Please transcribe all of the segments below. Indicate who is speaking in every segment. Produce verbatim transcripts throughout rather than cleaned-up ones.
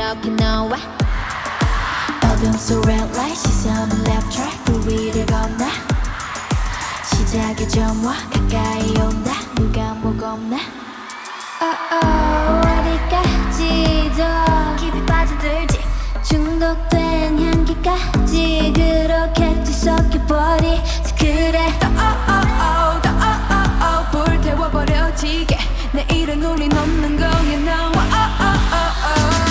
Speaker 1: 이렇게 너와
Speaker 2: 어둠 속 red light 시선은 left track 불 위를 건너 시작의 점화 가까이 온다 누가 뭐 겁나 oh oh 어디까지도 깊이 빠져들지 중독된 향기까지 그렇게 뒤섞여버리지 그래 더 oh oh oh 더 oh oh oh 불태워버려지게 내일은 우리 넘는 거야 너와 oh oh oh oh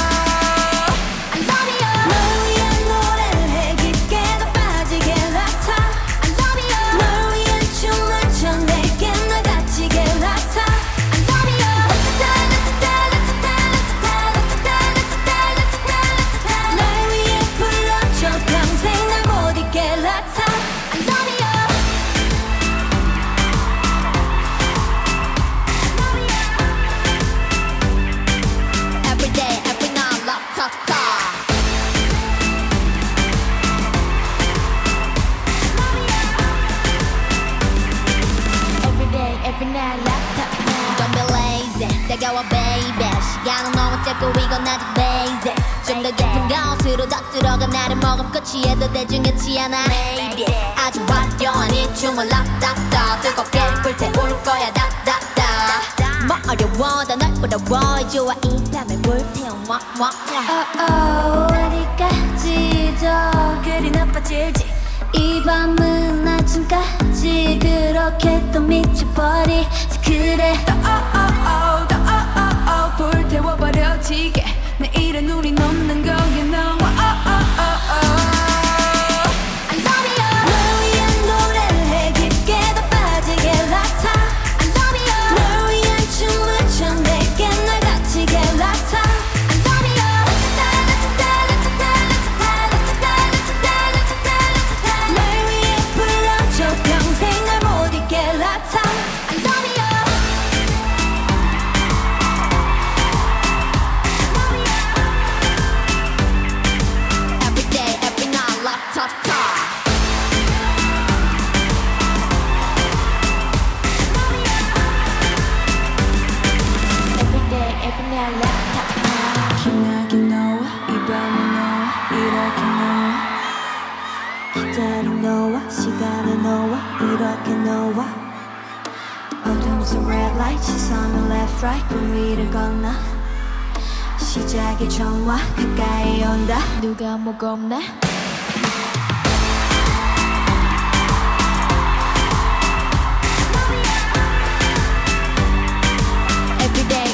Speaker 1: 다가와 baby 시간은 너무 짧고 이건 아직 basic 좀 더 깊은 곳으로 더 들어가 나를 머금 끝이 해도 대중하지 않아 maybe 아주 화려한 이 춤을 latata 뜨겁게 불태울 거야 다다다 뭐 어려워 더 널 부러워 좋아 이 밤을 불태워 oh
Speaker 2: oh 어디까지도 그리 나빠질지 이 밤은 아침까지 그렇게 또 미쳐버리지 그래 더 oh oh oh 더 oh oh oh 불태워버려지게 내일은 우리 넘는 거야 너와 oh oh oh oh I love you 널 위한 노래를 해 깊게 더 빠지게 라타 I love you 널 위한 춤을 춰 내게 날 다치게 라타 I love you 널 위해 불러줘 평생 날 못 잊게 라타 I love you every day every night latata every day every night latata 기나긴 너와 이 밤은 너와 이렇게 너와 기다린 너와 시간은 너와 이렇게 너와 어둠 속 red light 시선은 left right 불 위를 건너 시작의 점화 가까이 온다 누가 뭐 겁나 every day